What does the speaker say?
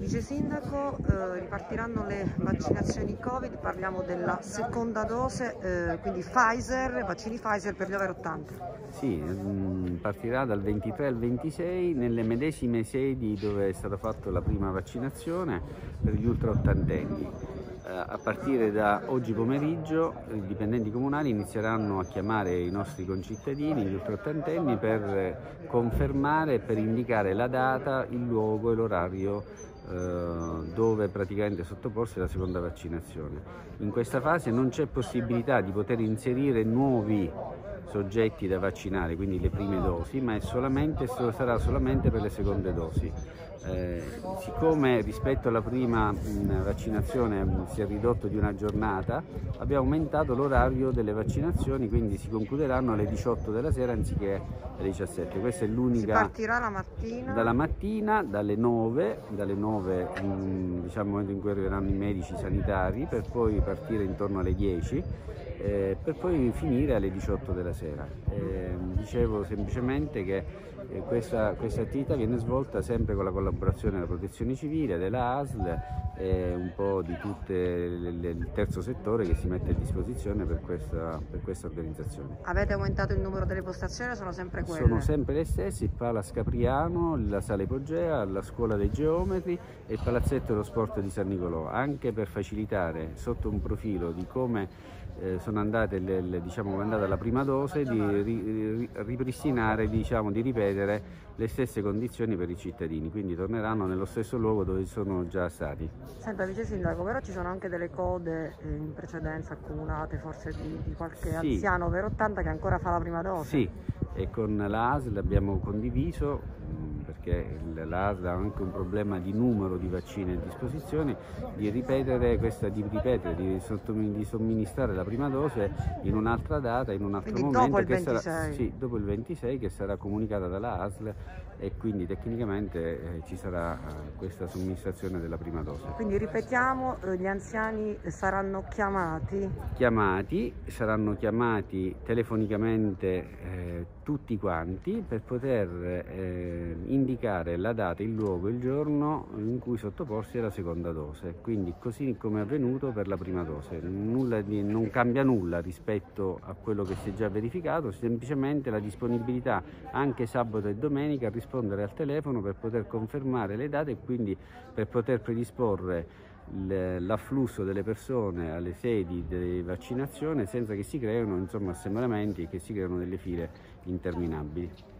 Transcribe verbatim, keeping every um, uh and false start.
Vice Sindaco, eh, ripartiranno le vaccinazioni Covid, parliamo della seconda dose, eh, quindi Pfizer, vaccini Pfizer per gli over ottanta. Sì, mh, partirà dal ventitré al ventisei nelle medesime sedi dove è stata fatta la prima vaccinazione per gli ultra ottantenni. Eh, a partire da oggi pomeriggio i dipendenti comunali inizieranno a chiamare i nostri concittadini, gli ultra ottantenni, per confermare e per indicare la data, il luogo e l'orario dove praticamente sottoporsi alla seconda vaccinazione. In questa fase non c'è possibilità di poter inserire nuovi soggetti da vaccinare, quindi le prime dosi, ma è solamente, sarà solamente per le seconde dosi. Eh, siccome rispetto alla prima mh, vaccinazione mh, si è ridotto di una giornata, abbiamo aumentato l'orario delle vaccinazioni, quindi si concluderanno alle diciotto della sera anziché alle diciassette. Questa è l'unica. Si partirà la mattina? Dalla mattina, dalle nove, dalle nove mh, diciamo, il momento in cui arriveranno i medici sanitari, per poi partire intorno alle dieci, eh, per poi finire alle diciotto della sera. Eh, dicevo semplicemente che eh, questa, questa attività viene svolta sempre con la collaborazione della Protezione Civile, della A S L e un po' di tutto il terzo settore che si mette a disposizione per questa, per questa organizzazione. Avete aumentato il numero delle postazioni o sono sempre quelle? Sono sempre le stesse, il Pala Capriano, la Sala Ipogea, la Scuola dei Geometri e il Palazzetto dello Sport di San Nicolò, anche per facilitare sotto un profilo di come eh, sono andate le, le, diciamo, è andata la prima dose, di ri, ri, ripristinare, diciamo, di ripetere le stesse condizioni per i cittadini, quindi torneranno nello stesso luogo dove sono già stati. Senta Vice Sindaco, però ci sono anche delle code eh, in precedenza accumulate forse di, di qualche Sì. anziano over ottanta che ancora fa la prima dose? Sì, e con la A S L abbiamo condiviso, perché l'A S L ha anche un problema di numero di vaccini a disposizione, di ripetere questa, di ripetere, di, di somministrare la prima dose in un'altra data, in un altro quindi momento, dopo il che ventisei. sarà, sì, dopo il ventisei, che sarà comunicata dalla A S L, e quindi tecnicamente eh, ci sarà eh, questa somministrazione della prima dose. Quindi ripetiamo, eh, gli anziani saranno chiamati? Chiamati, saranno chiamati telefonicamente eh, tutti quanti per poter eh, indicare la data, il luogo, il giorno in cui sottoporsi alla seconda dose, quindi così come è avvenuto per la prima dose. Nulla di, non cambia nulla rispetto a quello che si è già verificato, semplicemente la disponibilità anche sabato e domenica a rispondere al telefono per poter confermare le date e quindi per poter predisporre l'afflusso delle persone alle sedi di vaccinazione senza che si creino, insomma, assembramenti e che si creino delle file interminabili.